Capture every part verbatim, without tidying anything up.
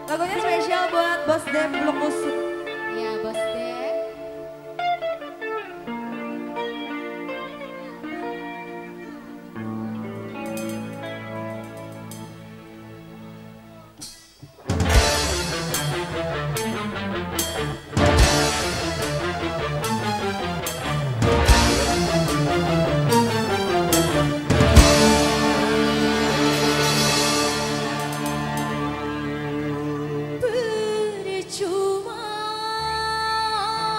Lagunya spesial buat Bos Dem Blok Kusut. Iya, Bos Dem. Percuma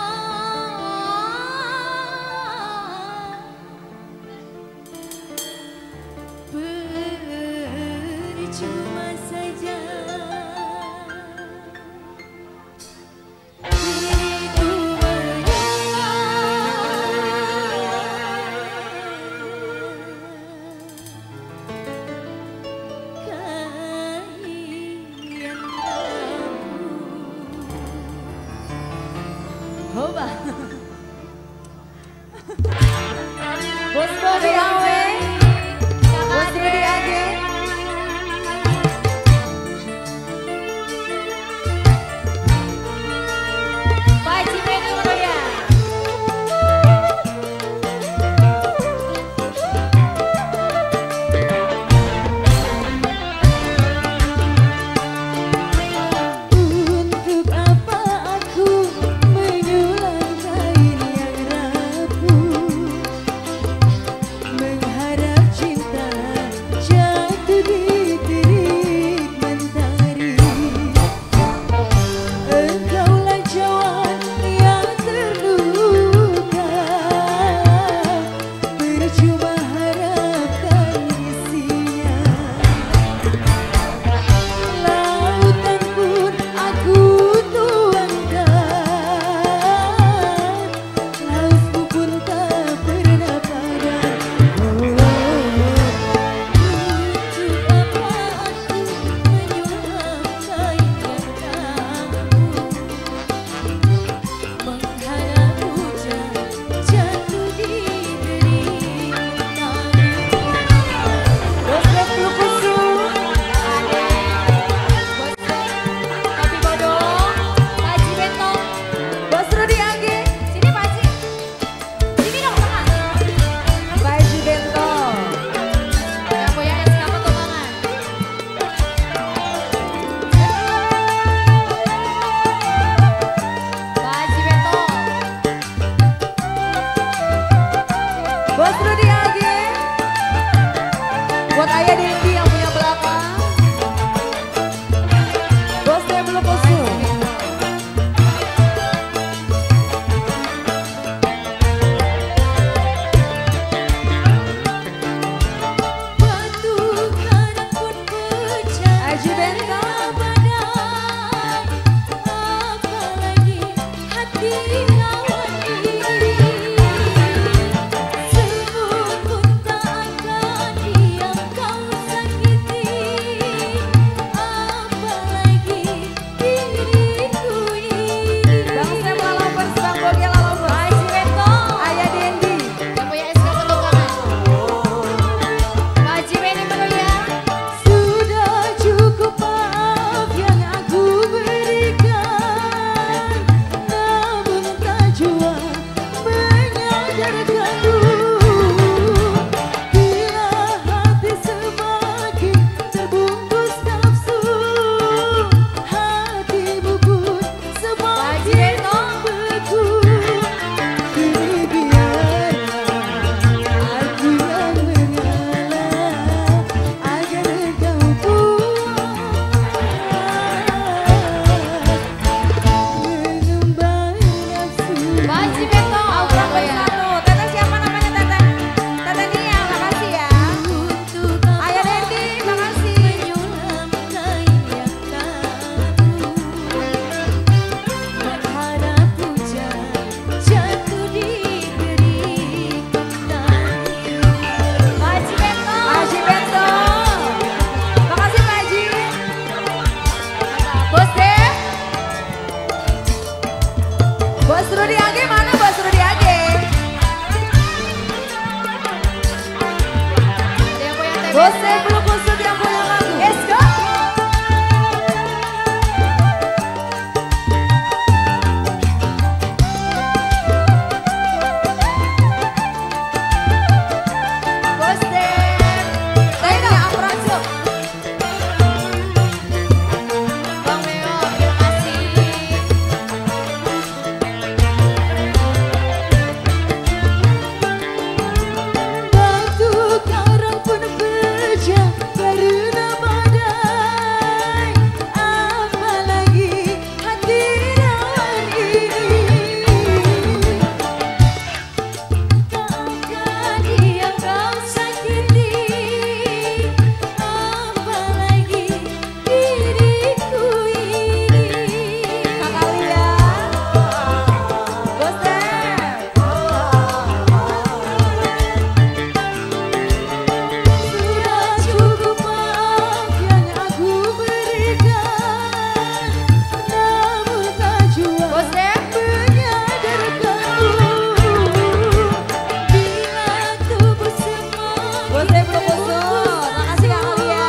Bos Dep belum kusut. Makasih Kak Alia.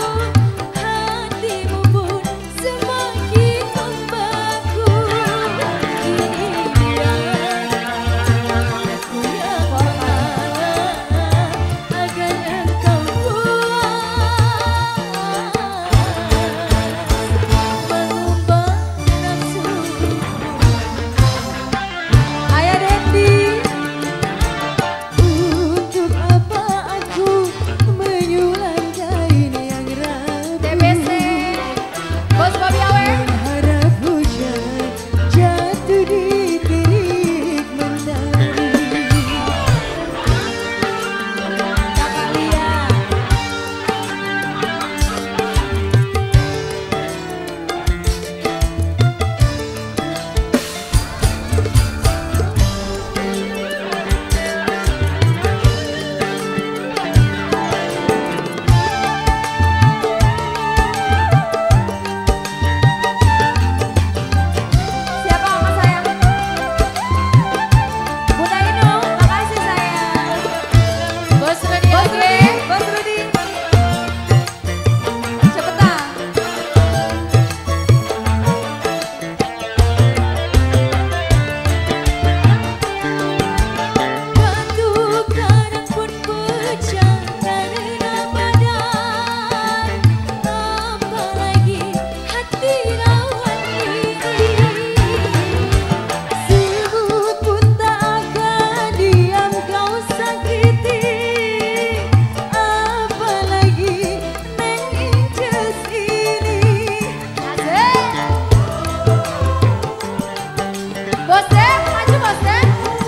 Hatimu pun semakin membeku. Kini biar aku yang mengalah agar engkau puas mengubah nafsuku. Ayo Dendi. Untuk apa aku menyulam kain yang rapuh? D B C. Bos Bobby Awer. Berharap hujan jatuh di tirik mentari. Kak Alia. Siapa sama sayang? Bunda Inu, makasih sayang. Bos Rudi Bos Oke. Rudi, Bos Rudi. Cepetan. Batu karang pun pecah karena badan, apalagi hati lawan diri. Sebut pun tak akan diam kau sakiti, apalagi neng inces ini. Bos Dep, maju Bos Dep.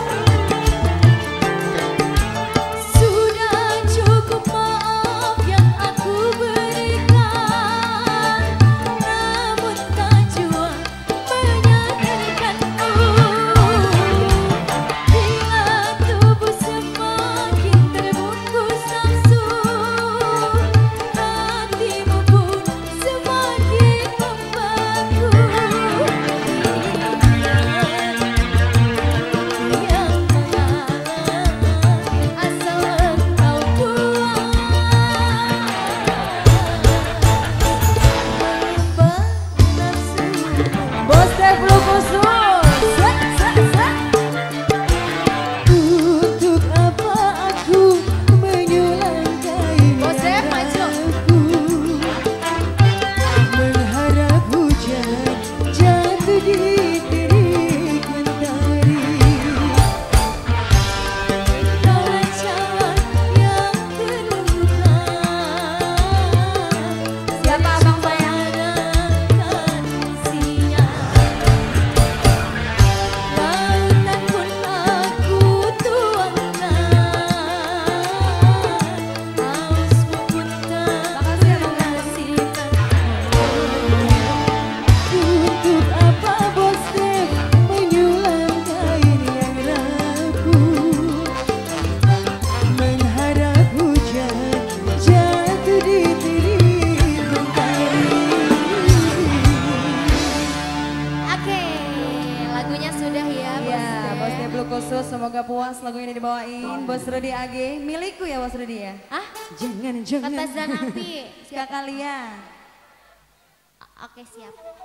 Sudah cukup maaf yang aku berikan, namun tak jua menyadarkanku. Bila tubuh semakin terbungkus nafsu, hatimu pun semakin membeku. Yang mengalah asal engkau puas mengubah nafsumu. Bos Dep belum kusut. Set, set, set. Untuk apa aku menyulam kain Bos Dep, yang maju. rapuh, mengharap hujan jatuh di tirik mentari. Kaulah cawan yang terluka, Siapa abang sayang? padamkan siang. Lautan pun aku tuangkan, hausmu pun tak terhasilkan. Untuk apa Bos Dep menyulam kain yang rapuh, mengharap hujan jatuh di tirik mentari. Oke, lagunya sudah ya, Bos Iya, Dep. Bos Dep belum kusut. Semoga puas lagu ini dibawain. Bos Rudi A G, milikku ya Bos Rudi ya. Hah? Jangan, jangan. Kertas dan api. Kak Alia. Oke, siap.